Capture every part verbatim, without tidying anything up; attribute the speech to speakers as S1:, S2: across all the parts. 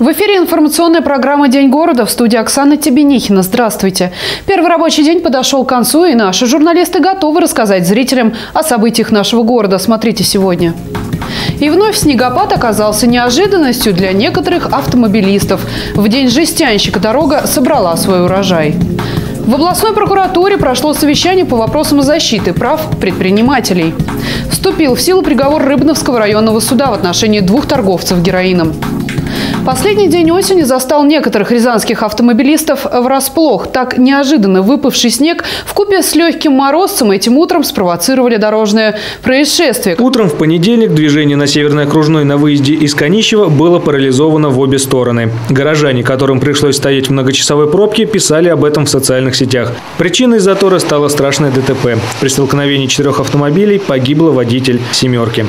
S1: В эфире информационная программа «День города», в студии Оксана Тебенихина. Здравствуйте. Первый рабочий день подошел к концу, и наши журналисты готовы рассказать зрителям о событиях нашего города. Смотрите сегодня. И вновь снегопад оказался неожиданностью для некоторых автомобилистов. В день жестянщика дорога собрала свой урожай. В областной прокуратуре прошло совещание по вопросам защиты прав предпринимателей. Вступил в силу приговор Рыбновского районного суда в отношении двух торговцев героином. Последний день осени застал некоторых рязанских автомобилистов врасплох. Так неожиданно выпавший снег вкупе с легким морозцем этим утром спровоцировали дорожное происшествие.
S2: Утром в понедельник движение на Северной окружной на выезде из Канищева было парализовано в обе стороны. Горожане, которым пришлось стоять в многочасовой пробке, писали об этом в социальных сетях. Причиной затора стало страшное ДТП. При столкновении четырех автомобилей погибла водитель «семерки».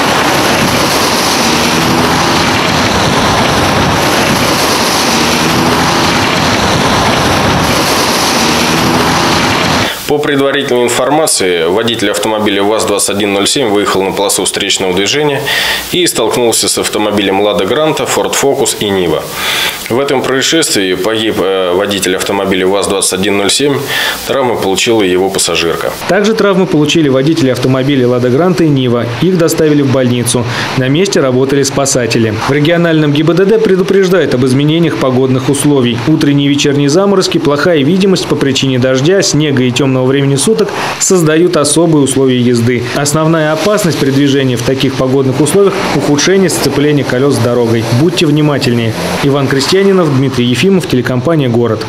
S3: По предварительной информации, водитель автомобиля ВАЗ двадцать один ноль семь выехал на полосу встречного движения и столкнулся с автомобилем «Лада Гранта», «Форд Фокус» и «Нива». В этом происшествии погиб водитель автомобиля ВАЗ двадцать один ноль семь, травмы получила его пассажирка.
S2: Также травмы получили водители автомобилей «Лада Гранта» и «Нива». Их доставили в больницу. На месте работали спасатели. В региональном ГИБДД предупреждают об изменениях погодных условий. Утренние и вечерние заморозки, плохая видимость по причине дождя, снега и темного времени суток создают особые условия езды. Основная опасность при движении в таких погодных условиях – ухудшение сцепления колес с дорогой. Будьте внимательнее. Иван Крестьянинов, Дмитрий Ефимов, телекомпания «Город».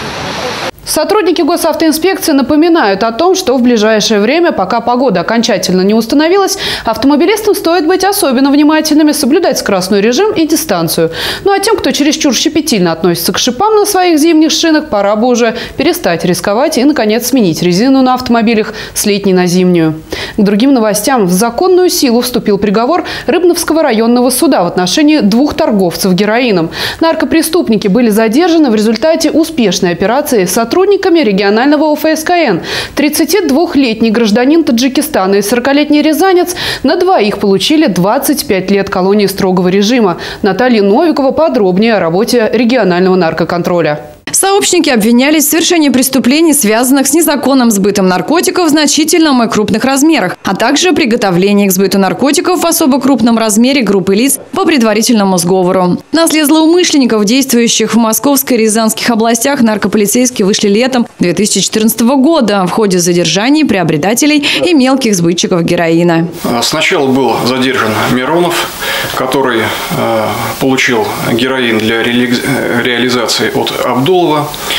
S1: Сотрудники госавтоинспекции напоминают о том, что в ближайшее время, пока погода окончательно не установилась, автомобилистам стоит быть особенно внимательными, соблюдать скоростной режим и дистанцию. Ну а тем, кто чересчур щепетильно относится к шипам на своих зимних шинах, пора бы уже перестать рисковать и, наконец, сменить резину на автомобилях с летней на зимнюю. К другим новостям. В законную силу вступил приговор Рыбновского районного суда в отношении двух торговцев героином. Наркопреступники были задержаны в результате успешной операции сотрудников Сотрудниками регионального О Ф С К Н. тридцатидвухлетний гражданин Таджикистана и сорокалетний рязанец на двоих получили двадцать пять лет колонии строгого режима. Наталья Новикова подробнее о работе регионального наркоконтроля.
S4: Сообщники обвинялись в совершении преступлений, связанных с незаконным сбытом наркотиков в значительном и крупных размерах, а также приготовлении к сбыту наркотиков в особо крупном размере группы лиц по предварительному сговору. На след злоумышленников, действующих в Московской и Рязанских областях, наркополицейские вышли летом две тысячи четырнадцатого года в ходе задержаний приобретателей и мелких сбытчиков героина.
S5: Сначала был задержан Миронов, который э, получил героин для реали... реализации от Абдулова.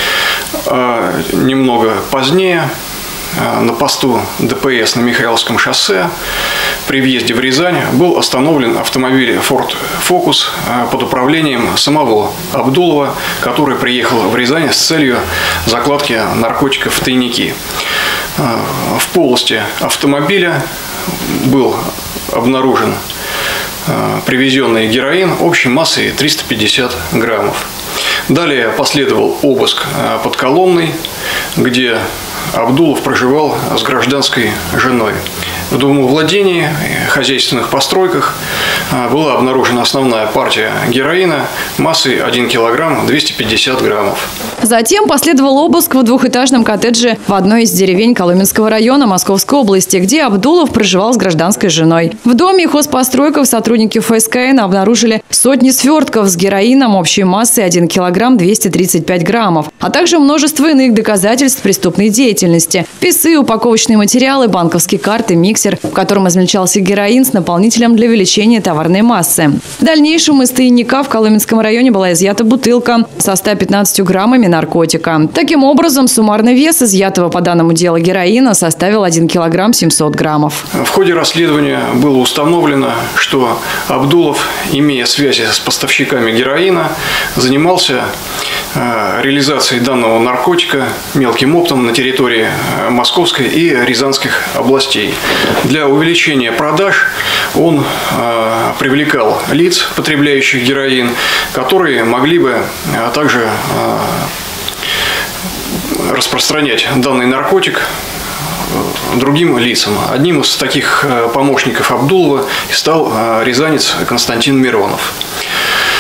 S5: Немного позднее на посту Д П С на Михайловском шоссе при въезде в Рязань был остановлен автомобиль Форд Фокус под управлением самого Абдулова, который приехал в Рязань с целью закладки наркотиков в тайники. В полости автомобиля был обнаружен привезенный героин общей массой триста пятьдесят граммов. Далее последовал обыск под Коломной, где Абдулов проживал с гражданской женой. В домовладении, хозяйственных постройках была обнаружена основная партия героина массой один килограмм двести пятьдесят граммов.
S4: Затем последовал обыск в двухэтажном коттедже в одной из деревень Коломенского района Московской области, где Абдулов проживал с гражданской женой. В доме и хозпостройках сотрудники Ф С К Н обнаружили сотни свертков с героином общей массой один килограмм двести тридцать пять граммов, а также множество иных доказательств преступной деятельности. Весы, упаковочные материалы, банковские карты, миксер, в котором измельчался героин с наполнителем для увеличения товарной массы. В дальнейшем из тайника в Коломенском районе была изъята бутылка со ста пятнадцатью граммами наркотика. Таким образом, суммарный вес изъятого по данному делу героина составил один килограмм семьсот граммов.
S5: В ходе расследования было установлено, что Абдулов, имея связи с поставщиками героина, занимался реализацией данного наркотика мелким оптом на территории Московской и Рязанских областей. Для увеличения продаж он э, привлекал лиц, потребляющих героин, которые могли бы э, также э, распространять данный наркотик другим лицам. Одним из таких помощников Абдулова стал рязанец Константин Миронов.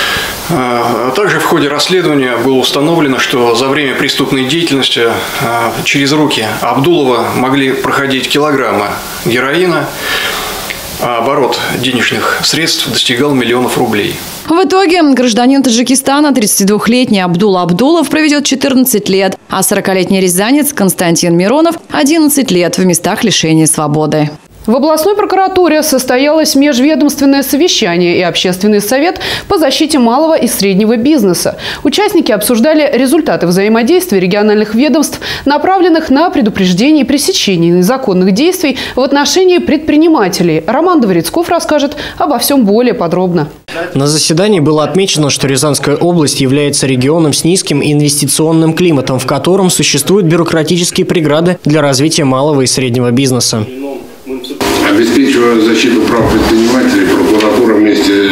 S5: Также в ходе расследования было установлено, что за время преступной деятельности через руки Абдулова могли проходить килограммы героина, а оборот денежных средств достигал миллионов рублей.
S4: В итоге гражданин Таджикистана, тридцатидвухлетний Абдулла Абдулов, проведет четырнадцать лет, а сорокалетний рязанец Константин Миронов – одиннадцать лет в местах лишения свободы.
S1: В областной прокуратуре состоялось межведомственное совещание и общественный совет по защите малого и среднего бизнеса. Участники обсуждали результаты взаимодействия региональных ведомств, направленных на предупреждение и пресечение незаконных действий в отношении предпринимателей. Роман Дворецков расскажет обо всем более подробно.
S6: На заседании было отмечено, что Рязанская область является регионом с низким инвестиционным климатом, в котором существуют бюрократические преграды для развития малого и среднего бизнеса.
S7: Обеспечивая защиту прав предпринимателей, прокуратура вместе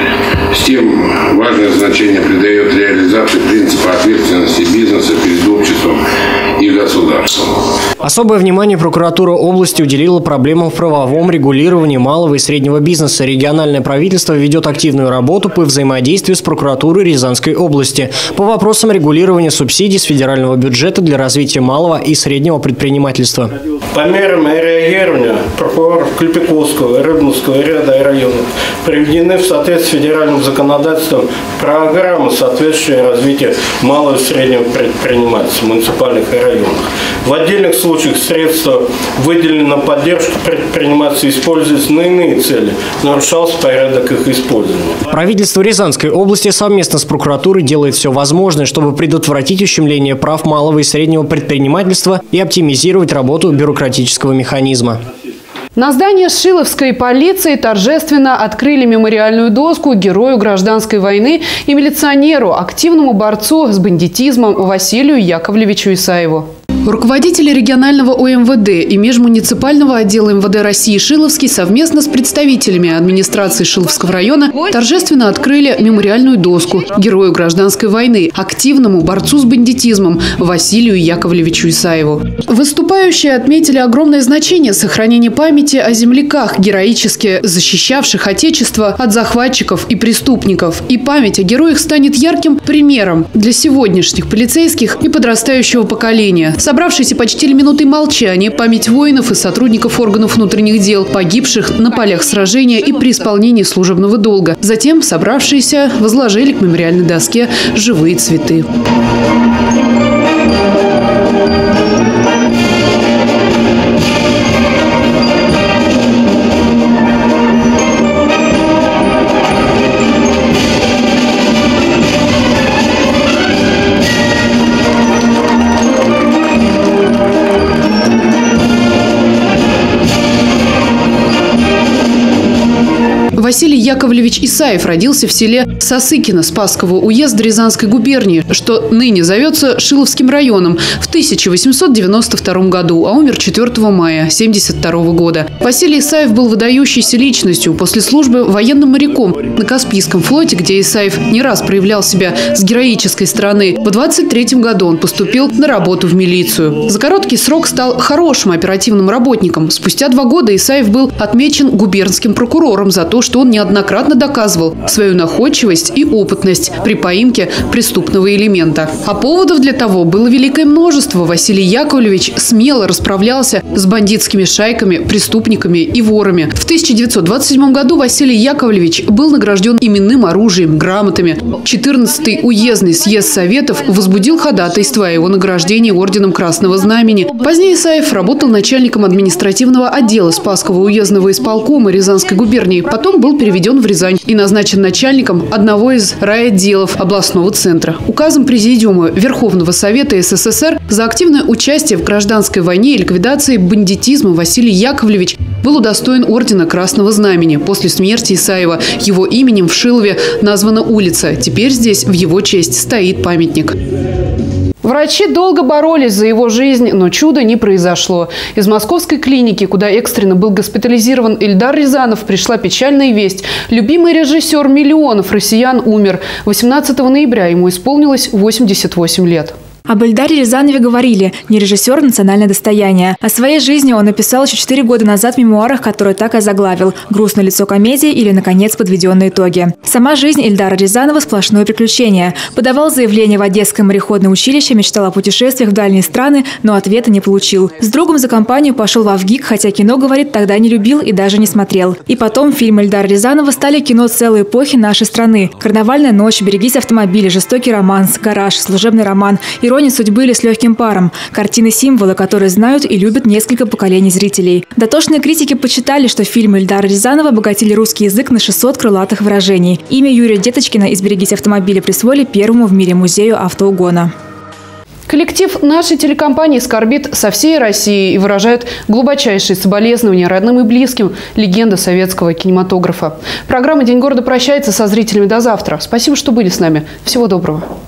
S7: с тем важное значение придает реализации принципа ответственности бизнеса перед обществом и государством.
S6: Особое внимание прокуратура области уделила проблемам в правовом регулировании малого и среднего бизнеса. Региональное правительство ведет активную работу по взаимодействию с прокуратурой Рязанской области по вопросам регулирования субсидий с федерального бюджета для развития малого и среднего предпринимательства.
S8: По мерам реагирования прокуроров Клепиковского, Рыбновского ряда районов приведены в соответствии с федеральным законодательством программы, соответствующие развитию малого и среднего предпринимательства в муниципальных районах. В отдельных случаях средства, выделенные на поддержку предпринимательства, используются на иные цели. Нарушался порядок их использования.
S6: Правительство Рязанской области совместно с прокуратурой делает все возможное, чтобы предотвратить ущемление прав малого и среднего предпринимательства и оптимизировать работу бюрократического механизма.
S1: На здании Шиловской полиции торжественно открыли мемориальную доску герою гражданской войны и милиционеру, активному борцу с бандитизмом Василию Яковлевичу Исаеву. Руководители регионального о эм вэ дэ и межмуниципального отдела эм вэ дэ России Шиловский совместно с представителями администрации Шиловского района торжественно открыли мемориальную доску герою гражданской войны, активному борцу с бандитизмом Василию Яковлевичу Исаеву. Выступающие отметили огромное значение сохранения памяти о земляках, героически защищавших Отечество от захватчиков и преступников. И память о героях станет ярким примером для сегодняшних полицейских и подрастающего поколения. Собравшиеся почтили минутой молчания память воинов и сотрудников органов внутренних дел, погибших на полях сражения и при исполнении служебного долга. Затем собравшиеся возложили к мемориальной доске живые цветы. Василий Яковлевич Исаев родился в селе Сосыкино Спасского уезда Рязанской губернии, что ныне зовется Шиловским районом, в тысяча восемьсот девяносто втором году, а умер четвёртого мая тысяча девятьсот семьдесят второго года. Василий Исаев был выдающейся личностью, после службы военным моряком на Каспийском флоте, где Исаев не раз проявлял себя с героической стороны. В двадцать третьем году он поступил на работу в милицию. За короткий срок стал хорошим оперативным работником. Спустя два года Исаев был отмечен губернским прокурором за то, что он неоднократно доказывал свою находчивость и опытность при поимке преступного элемента. А поводов для того было великое множество. Василий Яковлевич смело расправлялся с бандитскими шайками, преступниками и ворами. В тысяча девятьсот двадцать седьмом году Василий Яковлевич был награжден именным оружием, грамотами. четырнадцатый уездный съезд Советов возбудил ходатайство о его награждении орденом Красного Знамени. Позднее Исаев работал начальником административного отдела Спасского уездного исполкома Рязанской губернии. Потом был переведен в Рязань и назначен начальником одного из райотделов областного центра. Указом Президиума Верховного Совета эс эс эс эр за активное участие в гражданской войне и ликвидации бандитизма Василий Яковлевич был удостоен ордена Красного Знамени. После смерти Исаева его именем в Шилове названа улица. Теперь здесь в его честь стоит памятник. Врачи долго боролись за его жизнь, но чуда не произошло. Из московской клиники, куда экстренно был госпитализирован Ильдар Рязанов, пришла печальная весть. Любимый режиссер миллионов россиян умер. восемнадцатого ноября ему исполнилось восемьдесят восемь лет.
S9: Об Эльдаре Рязанове говорили – не режиссер, национальное достояние. О своей жизни он написал еще четыре года назад в мемуарах, которые так и озаглавил «Грустное лицо комедии» или, наконец, «Подведенные итоги». Сама жизнь Эльдара Рязанова – сплошное приключение. Подавал заявление в Одесское мореходное училище, мечтал о путешествиях в дальние страны, но ответа не получил. С другом за компанию пошел в ВГИК, хотя кино, говорит, тогда не любил и даже не смотрел. И потом фильмы Эльдара Рязанова стали кино целой эпохи нашей страны. «Карнавальная ночь», «Берегись автомобиля», «Жестокий романс», «Гараж», «Служебный роман», «Ирония судьбы» или «С легким паром». Картины-символы, которые знают и любят несколько поколений зрителей. Дотошные критики почитали, что фильмы Эльдара Рязанова обогатили русский язык на шестьсот крылатых выражений. Имя Юрия Деточкина из «Берегись автомобиля» присвоили первому в мире музею автоугона.
S1: Коллектив нашей телекомпании скорбит со всей России и выражает глубочайшие соболезнования родным и близким легенды советского кинематографа. Программа «День города» прощается со зрителями до завтра. Спасибо, что были с нами. Всего доброго.